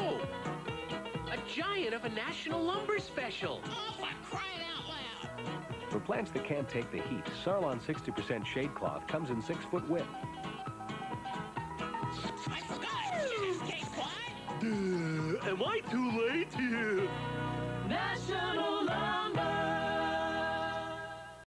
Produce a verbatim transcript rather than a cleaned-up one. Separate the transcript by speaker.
Speaker 1: Whoa! A giant of a national lumber special.
Speaker 2: Oh, for crying out loud!
Speaker 3: For plants that can't take the heat, Sarlon sixty percent shade cloth comes in six foot width.
Speaker 2: I forgot! Cheesecake, Clyde!
Speaker 1: Uh, am I too late?